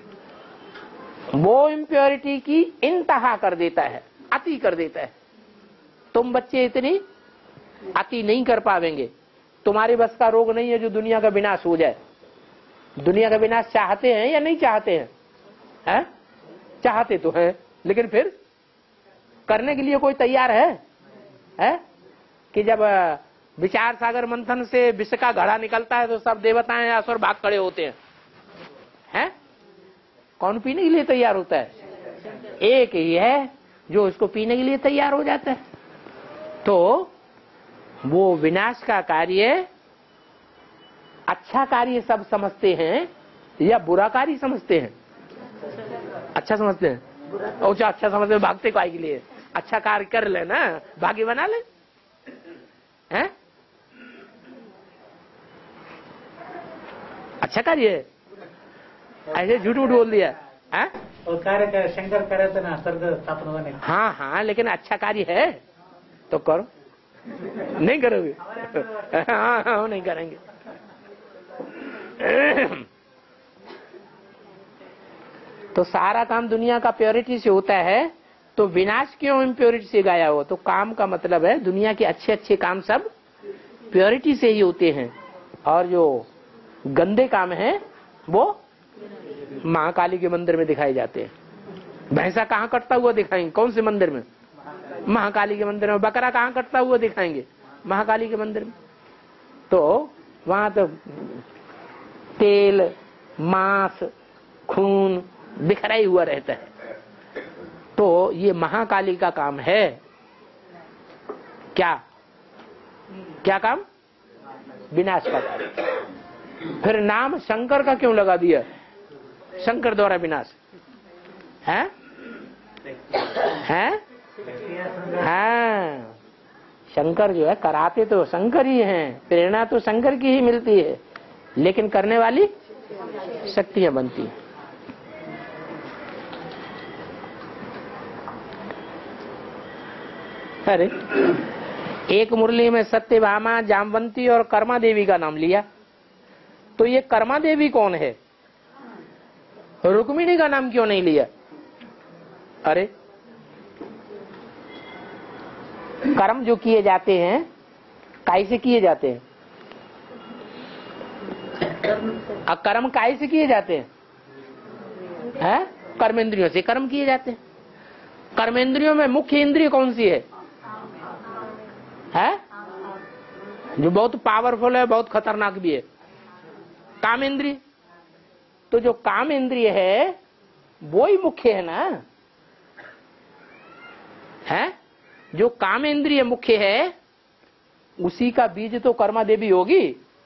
वो इम्प्योरिटी की इंतहा कर देता है, अति कर देता है। तुम बच्चे इतनी अति नहीं कर पावेंगे, तुम्हारे बस का रोग नहीं है जो दुनिया का विनाश हो जाए। दुनिया का विनाश चाहते हैं या नहीं चाहते हैं? हैं? चाहते तो हैं, लेकिन फिर करने के लिए कोई तैयार है? है? कि जब विचार सागर मंथन से विष का घड़ा निकलता है तो सब देवताएं असुर भाग खड़े होते हैं। हैं? कौन पीने के लिए तैयार होता है? एक ही है जो उसको पीने के लिए तैयार हो जाता है। तो वो विनाश का कार्य अच्छा कार्य सब समझते हैं या बुरा कार्य समझते हैं? अच्छा समझते हैं। अच्छा अच्छा समझते हैं, भागते काय के लिए? अच्छा कार्य कर ले ना, भागी बना ले हैं? अच्छा कार्य है, ऐसे झूठ मूठ बोल दिया है? और कार्य कर, शंकर करे थे ना स्वर्ग स्थापना होने। हाँ हाँ, लेकिन अच्छा कार्य है तो करो। नहीं करोगे? हाँ हाँ नहीं करेंगे। तो सारा काम दुनिया का प्योरिटी से होता है, तो विनाश क्यों इम्प्योरिटी से गाया हो? तो काम का मतलब है दुनिया के अच्छे अच्छे काम सब प्योरिटी से ही होते हैं, और जो गंदे काम है वो महाकाली के मंदिर में दिखाए जाते हैं। भैंसा कहाँ कटता हुआ दिखाएंगे? कौन से मंदिर में? महाकाली के मंदिर में। बकरा कहाँ कटता हुआ दिखाएंगे? महाकाली के मंदिर में। तो वहां तो तेल, मांस, खून बिखरा ही हुआ रहता है। तो ये महाकाली का काम है। क्या क्या काम? विनाश का काम। फिर नाम शंकर का क्यों लगा दिया? शंकर द्वारा विनाश है है हाँ, शंकर जो है कराते तो शंकर ही हैं, प्रेरणा तो शंकर की ही मिलती है, लेकिन करने वाली शक्तियां बनती हैं। अरे एक मुरली में सत्यभामा, जामवंती और कर्मा देवी का नाम लिया, तो ये कर्मा देवी कौन है? रुक्मिणी का नाम क्यों नहीं लिया? अरे कर्म जो किए जाते हैं काहे से किए जाते हैं? कर्म काहे से किए जाते हैं? हैं? कर्मेंद्रियों से कर्म किए जाते हैं। कर्मेंद्रियों में मुख्य इंद्रिय कौन सी है? है जो बहुत पावरफुल है, बहुत खतरनाक भी है, काम इंद्रिय। तो जो काम इंद्रिय है वो ही मुख्य है ना, है? जो काम इंद्रिय मुख्य है उसी का बीज तो कर्मा देवी होगी।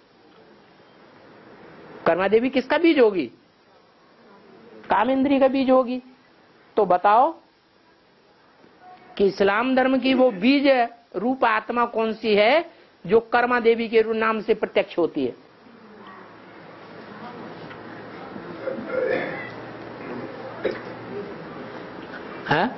कर्मा देवी किसका बीज होगी? काम इंद्रिय का बीज होगी। तो बताओ कि इस्लाम धर्म की वो बीज रूप आत्मा कौन सी है जो कर्मा देवी के नाम से प्रत्यक्ष होती है? है?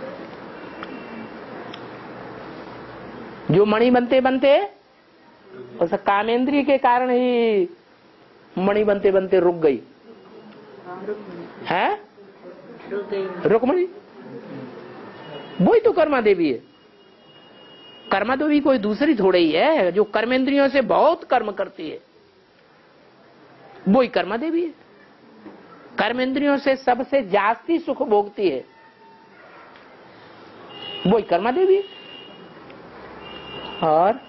जो मणि बनते बनते उस कामेंद्रिय के कारण ही मणि बनते बनते रुक गई है, रुक्मणी। वही तो कर्मा देवी है। कर्मा देवी कोई दूसरी थोड़ी ही है जो कर्मेंद्रियों से बहुत कर्म करती है, वही कर्मा देवी है। कर्मेंद्रियों से सबसे जास्ती सुख भोगती है, वही कर्मा देवी है। और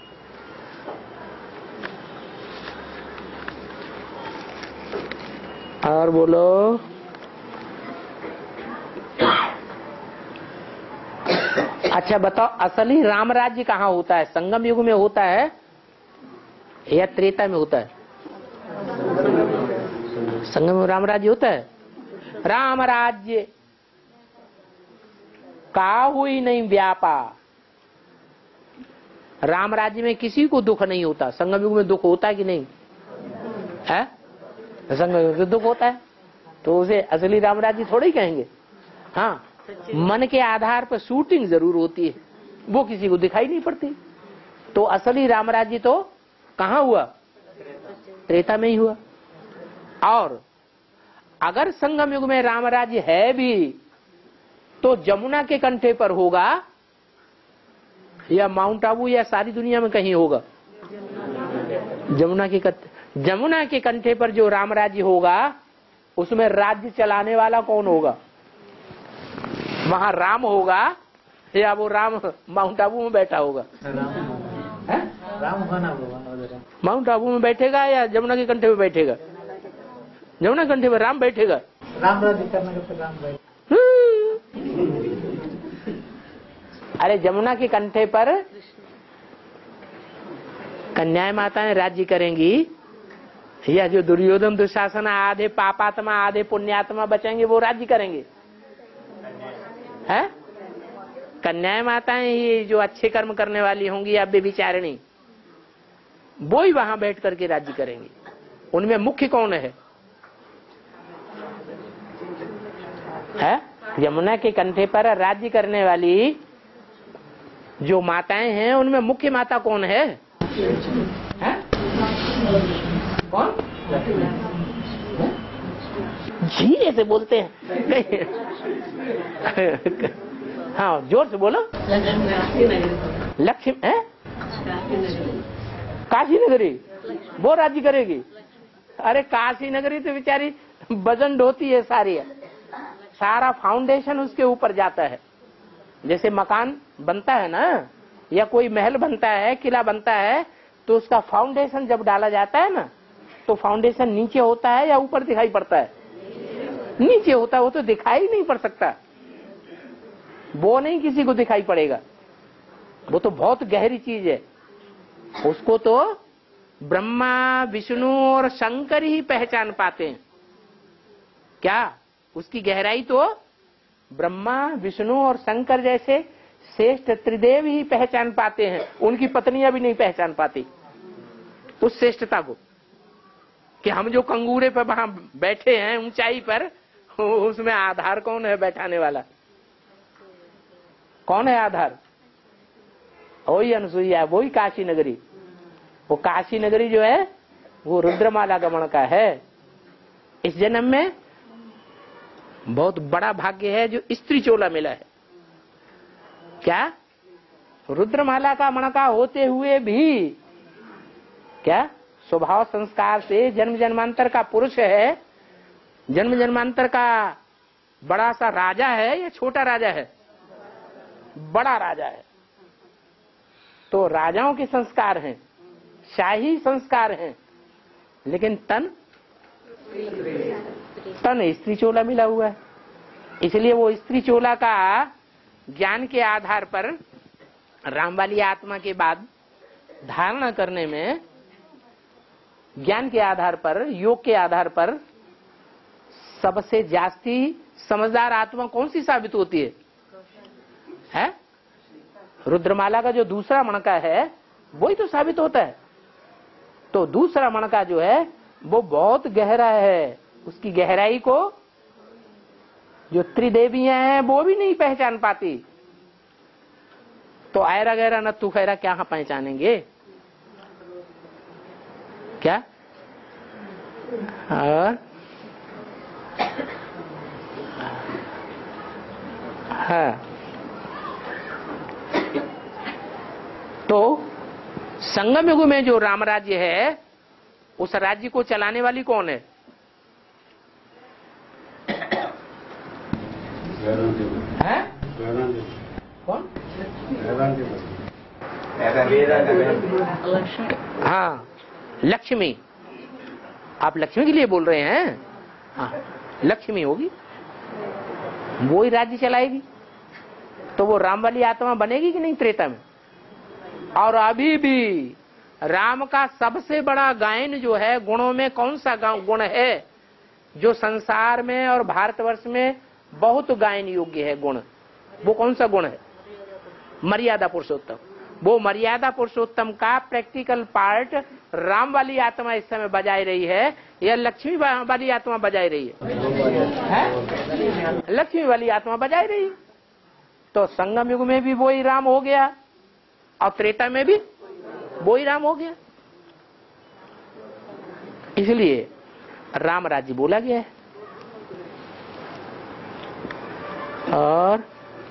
और बोलो, अच्छा बताओ असली राम राज्य कहाँ होता है? संगम युग में होता है या त्रेता में होता है? संगम में राम राज्य होता है। राम राज्य काहू ही नहीं व्यापा। राम राज्य में किसी को दुख नहीं होता। संगम युग में दुख होता है कि नहीं है? संगम युग में दुख होता है, तो उसे असली राम राज्य थोड़ी ही कहेंगे। हाँ, मन के आधार पर शूटिंग जरूर होती है, वो किसी को दिखाई नहीं पड़ती। तो असली राम राज्य तो कहाँ हुआ? त्रेता में ही हुआ। और अगर संगम युग में राम राज्य है भी तो जमुना के कंठे पर होगा या माउंट आबू या सारी दुनिया में कहीं होगा? जमुना के कंठे, जमुना के कंठे पर जो राम राज्य होगा उसमें राज्य चलाने वाला कौन होगा? वहां राम होगा या वो राम माउंट आबू में बैठा होगा? राम होना होगा। माउंट आबू में बैठेगा या जमुना के कंठे पे बैठेगा? जमुना कंठे पर राम बैठेगा। राम राज्य करने के राम भाई अरे जमुना के कंठे पर कन्याएं माताएं राज्य करेंगी, या जो दुर्योधन दुशासन आधे पापात्मा आधे पुण्यात्मा बचेंगे वो राज्य करेंगे? हैं? कन्याएं माताएं ही जो अच्छे कर्म करने वाली होंगी या बेविचारिणी, वो ही वहां बैठ करके राज्य करेंगी। उनमें मुख्य कौन है? है? यमुना के कंठे पर राज्य करने वाली जो माताएं हैं उनमें मुख्य माता कौन है? है? कौन? धीरे से बोलते हैं। हाँ जोर से बोलो। लक्ष्मी है? काशी नगरी वो राज्य करेगी? अरे काशी नगरी तो बेचारी बजंड होती है सारी, सारा फाउंडेशन उसके ऊपर जाता है। जैसे मकान बनता है ना, या कोई महल बनता है, किला बनता है, तो उसका फाउंडेशन जब डाला जाता है ना, तो फाउंडेशन नीचे होता है या ऊपर दिखाई पड़ता है? नीचे होता है। वो तो दिखाई नहीं पड़ सकता, वो नहीं किसी को दिखाई पड़ेगा, वो तो बहुत गहरी चीज है। उसको तो ब्रह्मा विष्णु और शंकर ही पहचान पाते हैं। क्या उसकी गहराई तो ब्रह्मा विष्णु और शंकर जैसे श्रेष्ठ त्रिदेव ही पहचान पाते हैं, उनकी पत्नियां भी नहीं पहचान पाती उस श्रेष्ठता को। कि हम जो कंगूरे पर वहां बैठे हैं ऊंचाई पर, उसमें आधार कौन है बैठाने वाला? कौन है आधार? वही अनुसुईया, वही काशी नगरी। वो काशी नगरी जो है वो रुद्रमाला गमन का है। इस जन्म में बहुत बड़ा भाग्य है जो स्त्री चोला मिला है। क्या? रुद्रमाला का मणका होते हुए भी क्या स्वभाव संस्कार से जन्म जन्मांतर का पुरुष है, जन्म जन्मांतर का बड़ा सा राजा है या छोटा राजा है? बड़ा राजा है। तो राजाओं के संस्कार हैं, शाही संस्कार हैं, लेकिन तन तन स्त्री चोला मिला हुआ है। इसलिए वो स्त्री चोला का ज्ञान के आधार पर राम वाली आत्मा के बाद धारणा करने में, ज्ञान के आधार पर, योग के आधार पर सबसे जास्ती समझदार आत्मा कौन सी साबित होती है? है? रुद्रमाला का जो दूसरा मणका है वही तो साबित होता है। तो दूसरा मणका जो है वो बहुत गहरा है, उसकी गहराई को जो त्रिदेवियां हैं वो भी नहीं पहचान पाती। तो आयरा गहरा न तू खैरा क्या पहचानेंगे? क्या? और हाँ, तो संगम युग में जो राम राज्य है, उस राज्य को चलाने वाली कौन है? है? कौन? हाँ, लक्ष्मी। आप लक्ष्मी के लिए बोल रहे हैं? हाँ, लक्ष्मी होगी, वो ही राज्य चलाएगी। तो वो राम वाली आत्मा बनेगी कि नहीं त्रेता में? और अभी भी राम का सबसे बड़ा गायन जो है, गुणों में कौन सा गुण है जो संसार में और भारतवर्ष में बहुत गायन योग्य है गुण? वो कौन सा गुण है? मर्यादा पुरुषोत्तम। वो मर्यादा पुरुषोत्तम का प्रैक्टिकल पार्ट राम वाली आत्मा इस समय बजाई रही है या लक्ष्मी वाली आत्मा बजाई रही है? है? लक्ष्मी वाली आत्मा बजाई रही है। तो संगम युग में भी वो ही राम हो गया और त्रेता में भी वो ही राम हो गया। इसलिए राम राज्य बोला गया है। और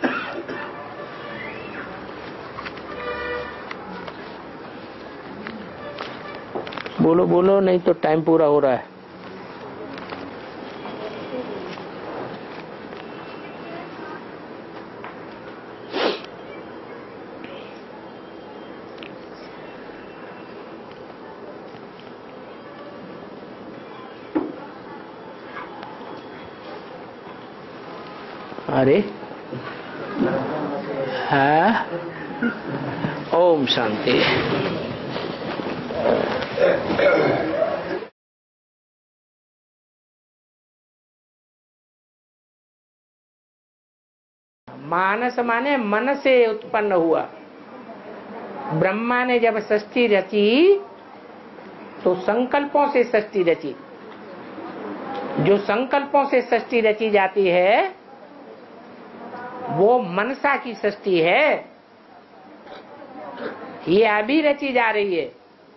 बोलो बोलो, नहीं तो टाइम पूरा हो रहा है। अरे हाँ? ओम शांति। मानस माने मन से उत्पन्न हुआ। ब्रह्मा ने जब सृष्टि रची तो संकल्पों से सृष्टि रची। जो संकल्पों से सृष्टि रची जाती है वो मनसा की सृष्टि है। ये अभी रची जा रही है।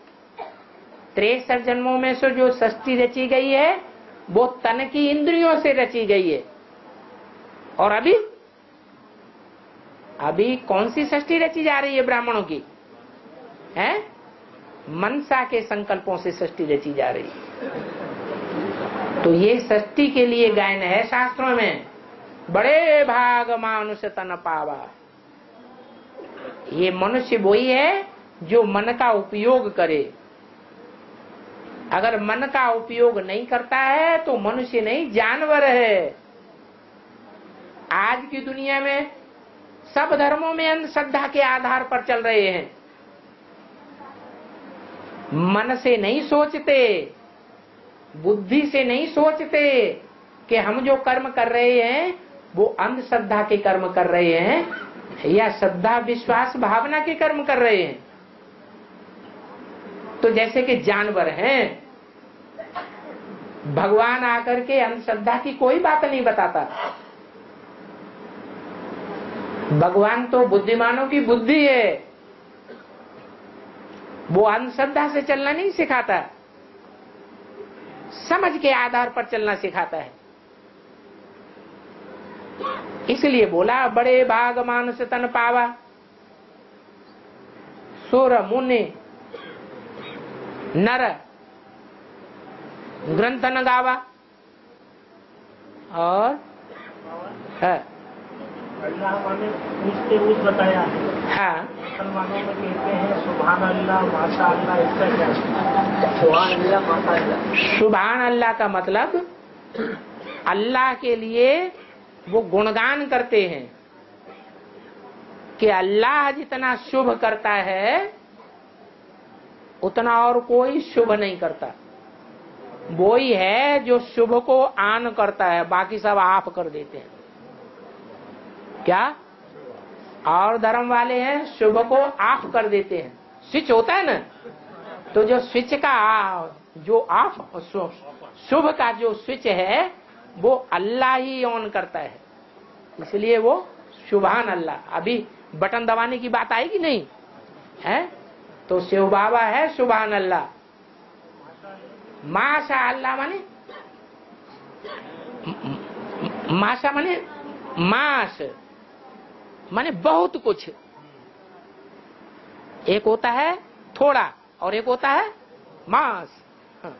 तिरसठ जन्मों में से जो सृष्टि रची गई है वो तन की इंद्रियों से रची गई है। और अभी अभी कौन सी सृष्टि रची जा रही है ब्राह्मणों की? है मनसा के संकल्पों से सृष्टि रची जा रही है। तो ये सृष्टि के लिए गायन है शास्त्रों में, बड़े भाग मानुष तन पावा। ये मनुष्य वही है जो मन का उपयोग करे। अगर मन का उपयोग नहीं करता है तो मनुष्य नहीं, जानवर है। आज की दुनिया में सब धर्मों में अंधश्रद्धा के आधार पर चल रहे हैं। मन से नहीं सोचते, बुद्धि से नहीं सोचते कि हम जो कर्म कर रहे हैं वो अंधश्रद्धा के कर्म कर रहे हैं या श्रद्धा विश्वास भावना के कर्म कर रहे हैं। तो जैसे कि जानवर हैं, भगवान आकर के अंधश्रद्धा की कोई बात नहीं बताता। भगवान तो बुद्धिमानों की बुद्धि है, वो अंधश्रद्धा से चलना नहीं सिखाता, समझ के आधार पर चलना सिखाता है। इसलिए बोला बड़े भाग मानुष तन पावा, सुर मुनि नर ग्रंथ न गावा। और है अल्लाह माने उसके उस बताया है। हाँ, मुसलमानों में कहते हैं सुभान अल्लाह माशा अल्लाह, इसका क्या? सुभान अल्लाह माशा अल्लाह। सुभान अल्लाह का मतलब अल्लाह के लिए वो गुणगान करते हैं कि अल्लाह जितना शुभ करता है उतना और कोई शुभ नहीं करता। वो ही है जो शुभ को आन करता है, बाकी सब आप कर देते हैं। क्या? और धर्म वाले हैं शुभ को ऑफ कर देते हैं। स्विच होता है ना, तो जो स्विच का जो ऑफ शुभ का जो स्विच है वो अल्लाह ही ऑन करता है। इसलिए वो सुभान अल्लाह। अभी बटन दबाने की बात आएगी नहीं है, तो शिव बाबा है सुभान अल्लाह। माशा अल्लाह माने माशा माने मास माने बहुत कुछ। एक होता है थोड़ा और एक होता है मास। हाँ।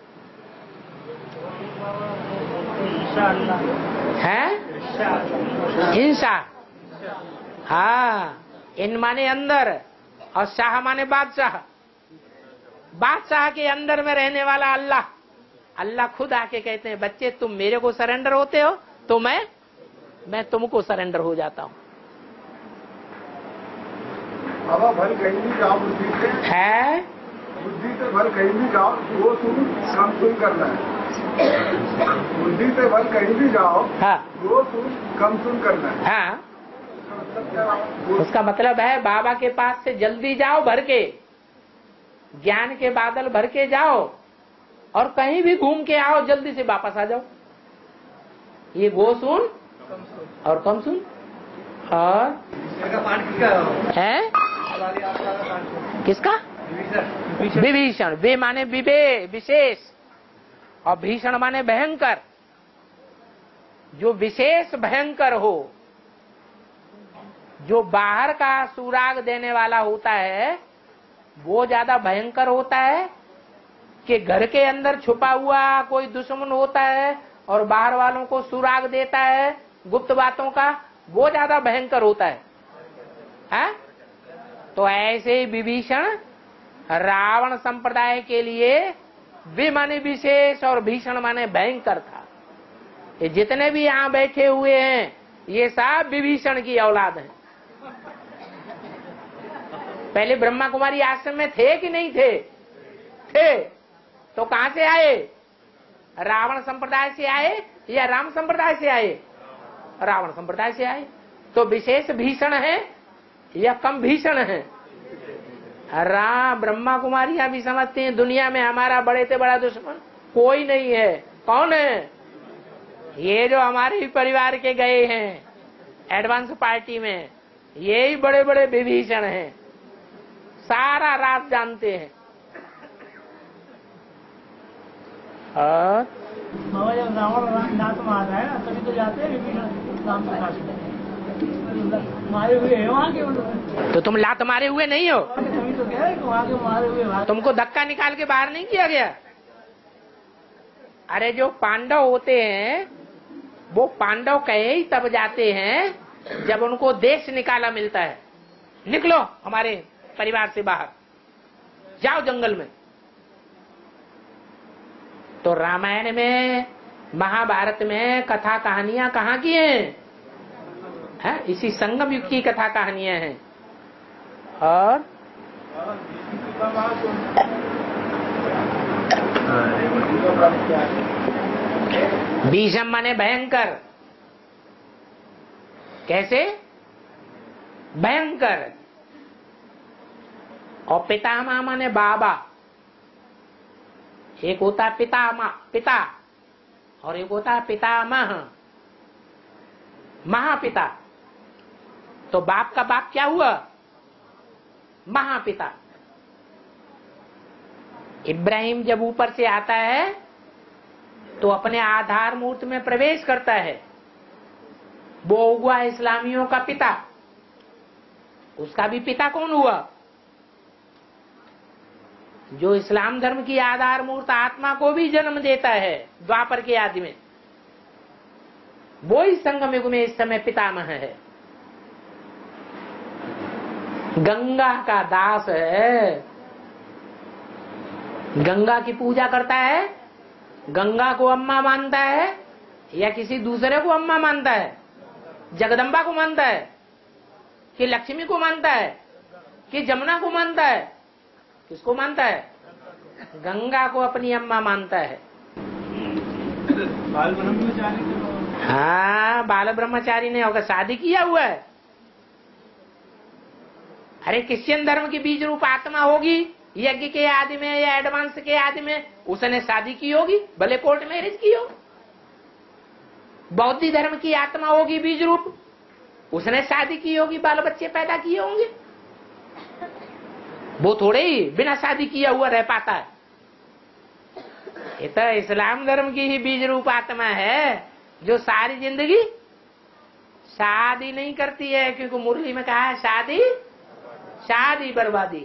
है हिंसा। हाँ, इन माने अंदर और शाह माने बादशाह। बादशाह के अंदर में रहने वाला अल्लाह। अल्लाह खुद आके कहते हैं बच्चे तुम मेरे को सरेंडर होते हो तो मैं मैं तुमको सरेंडर हो जाता हूँ। बाबा भल कहीं भी जाओ बुद्धि से है, बुद्धि से भल कहीं भी जाओ वो तुम कम सुन करना है। बुद्धि से भल कहीं भी जाओ हाँ वो तुम कम सुन करना है। हाँ, उसका मतलब है बाबा के पास से जल्दी जाओ भर के, ज्ञान के बादल भर के जाओ और कहीं भी घूम के आओ, जल्दी से वापस आ जाओ। ये गो सुन और कम सुन। और है किसका? विभीषण। वे माने विवे विशेष और भीषण माने भयंकर। जो विशेष भयंकर हो, जो बाहर का सुराग देने वाला होता है वो ज्यादा भयंकर होता है कि घर के अंदर छुपा हुआ कोई दुश्मन होता है और बाहर वालों को सुराग देता है गुप्त बातों का, वो ज्यादा भयंकर होता है, है? तो ऐसे ही विभीषण रावण संप्रदाय के लिए वि माने विशेष और भीषण माने भयंकर था। ये जितने भी यहाँ बैठे हुए हैं ये सब विभीषण की औलाद हैं। पहले ब्रह्मा कुमारी आश्रम में थे कि नहीं थे? थे। तो कहां से आए? रावण संप्रदाय से आए या राम संप्रदाय से आए? रावण संप्रदाय से आए। तो विशेष भीषण है या कम भीषण है? राम ब्रह्मा कुमारियां भी समझते हैं दुनिया में हमारा बड़े से बड़ा दुश्मन कोई नहीं है। कौन है? ये जो हमारे ही परिवार के गए हैं एडवांस पार्टी में, ये ही बड़े बड़े विभीषण हैं, सारा रात जानते हैं। और बाबा जब रावण नाथ मार रहा है ना तभी तो जाते हैं विभीषण राम के पास में। मारे हुए हैं वहाँ के उन्होंने। तो तुम लात मारे हुए नहीं हो? तभी तो कह रहे हैं कि वहाँ के मारे हुए भाग। तुमको धक्का निकाल के बाहर नहीं किया गया? अरे जो पांडव होते हैं वो पांडव कहे ही तब जाते हैं जब उनको देश निकाला मिलता है। निकलो हमारे परिवार से बाहर, जाओ जंगल में। तो रामायण में महाभारत में कथा कहानियां कहाँ की हैं? है? इसी संगम युग की कथा कहानियां हैं। और बीजम माने भयंकर। कैसे? भयंकर। और पितामह माने बाबा। एक होता है पितामह, पिता, और एक होता है पितामह, महापिता। तो बाप का बाप क्या हुआ? महापिता। इब्राहिम जब ऊपर से आता है तो अपने आधार मूर्त में प्रवेश करता है, वो हुआ इस्लामियों का पिता। उसका भी पिता कौन हुआ? जो इस्लाम धर्म की आधार मूर्त आत्मा को भी जन्म देता है द्वापर के आदि में, वो ही संगम युग में इस समय पितामह है। गंगा का दास है, गंगा की पूजा करता है, गंगा को अम्मा मानता है या किसी दूसरे को अम्मा मानता है? जगदम्बा को मानता है कि लक्ष्मी को मानता है कि जमुना को मानता है? किसको मानता है? गंगा को अपनी अम्मा मानता है। बाल ब्रह्मचारी। हाँ, बाल ब्रह्मचारी ने होकर शादी किया हुआ है। अरे क्रिश्चियन धर्म की बीज रूप आत्मा होगी यज्ञ के आदि में या एडवांस के आदि में, उसने शादी की होगी, भले कोर्ट मैरिज की हो। बौद्ध धर्म की आत्मा होगी बीज रूप, उसने शादी की होगी, बाल बच्चे पैदा किए होंगे। वो थोड़े ही बिना शादी किया हुआ रह पाता है। ये तो इस्लाम धर्म की ही बीज रूप आत्मा है जो सारी जिंदगी शादी नहीं करती है, क्योंकि मुरली में कहा है शादी शादी बर्बादी।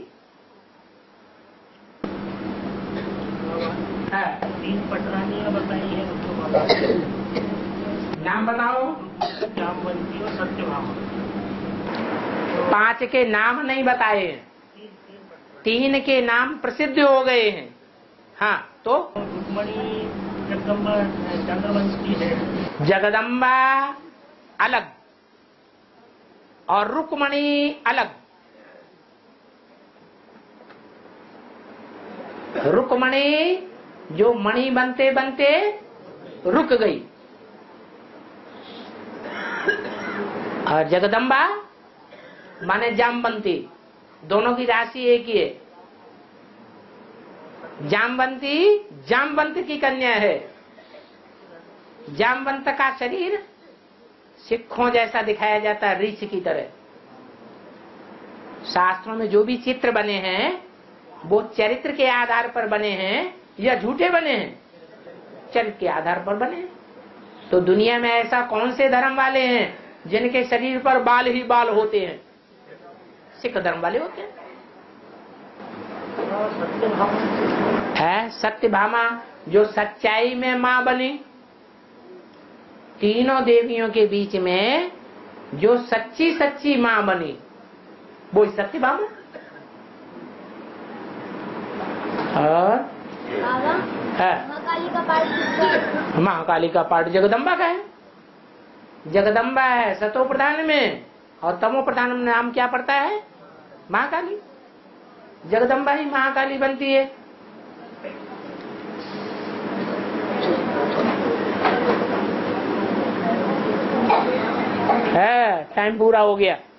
तीन पटरानियां बताई है उसको नाम बताओ। जामवंती और सत्यभामा। पांच के नाम नहीं बताए हैं, तीन के नाम प्रसिद्ध हो गए हैं। हाँ, तो रुक्मणी जगदम्बा चंद्रवंशी है। जगदम्बा अलग और रुक्मणी अलग। रुक्मणी जो मणि बनते बनते रुक गई, और जगदम्बा माने जामवंती। दोनों की राशि एक ही है। जामवंती जामवंत की कन्या है। जामवंत का शरीर सिक्खों जैसा दिखाया जाता है, ऋषि की तरह। शास्त्रों में जो भी चित्र बने हैं वो चरित्र के आधार पर बने हैं या झूठे बने हैं? चरित्र के आधार पर बने हैं। तो दुनिया में ऐसा कौन से धर्म वाले हैं जिनके शरीर पर बाल ही बाल होते हैं? सिख धर्म वाले होते हैं। है सत्यभामा जो सच्चाई में मां बनी। तीनों देवियों के बीच में जो सच्ची सच्ची मां बनी वो सत्यभामा। और महाकाली का पाठ महाकाली का पाठ जगदम्बा का है। जगदम्बा है सतो प्रधान में, और तमो प्रधान में नाम क्या पड़ता है? महाकाली। जगदम्बा ही महाकाली बनती है। है टाइम पूरा हो गया।